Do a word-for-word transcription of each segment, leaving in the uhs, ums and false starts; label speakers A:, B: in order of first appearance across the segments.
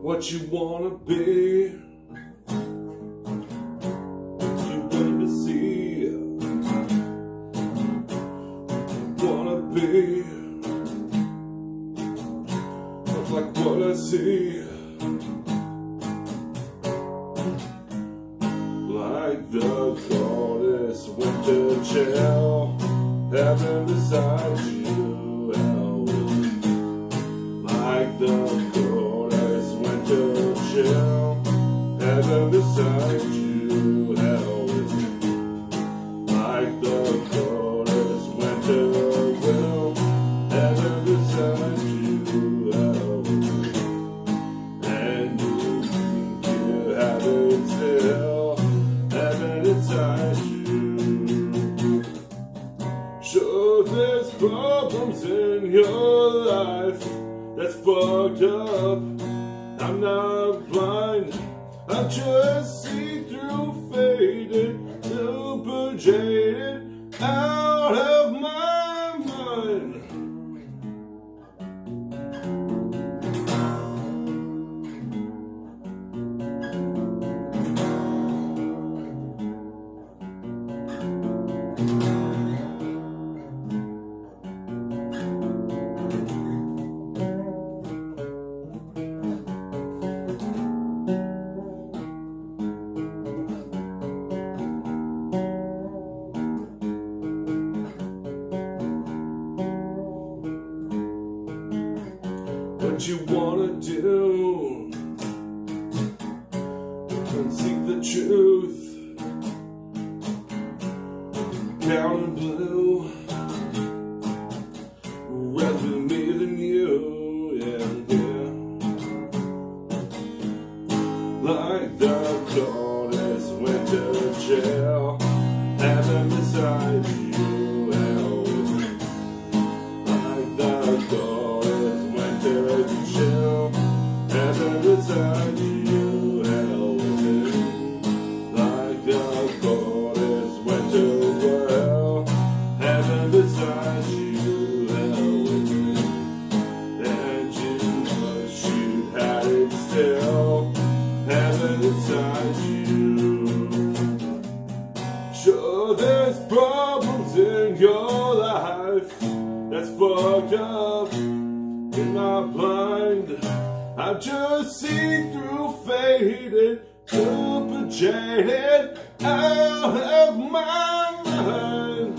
A: what you wanna be, what you wanna see, wanna be, not like what I see, like the coldest winter chill, heaven beside you, hell with me. Like the coldest winter chill, heaven beside you, hell with me. Like the coldest winter will, heaven beside you, hell with me. And you think you have it still, heaven inside you. Sure, there's problems in your life that's fucked up. I'm not blind, I'm just see-through, faded, super jaded, out of my mind. What you wanna do and seek the truth, counting blue, rather me than you, yeah, yeah. Like the coldest winter chill, heaven beside you, hell with me. Like the coldest winter chill, heaven beside you, hell with me. Like the coldest winter well, heaven beside you, hell with me. And you wish you had it still, heaven inside you. Sure, there's problems in your life that's fucked up. I'm not blind, I'm just see-through, faded, super jaded, out of my mind.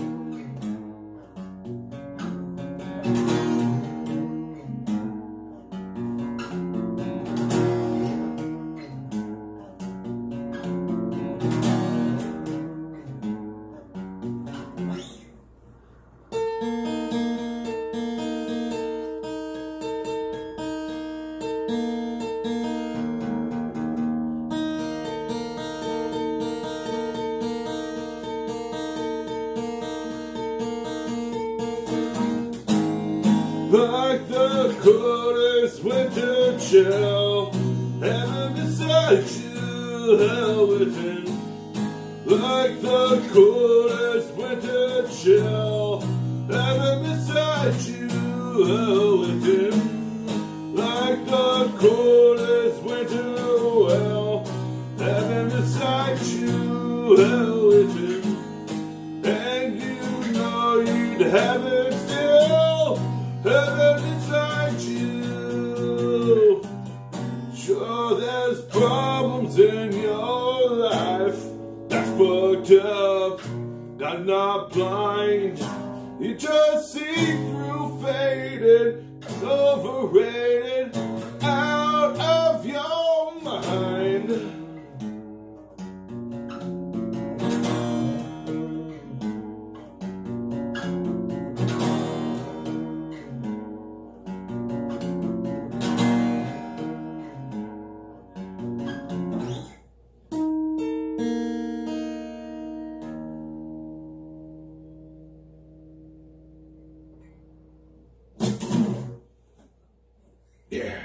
A: Like the coldest winter chill, heaven beside you, hell within. Like the coldest winter chill, heaven beside you, hell within. Like the coldest winter well, heaven beside you, hell within. And you know you'd have it still, heaven inside you. Sure, there's problems in your life that's fucked up. I'm not blind, you just see through, faded, overrated, out of your mind. Yeah.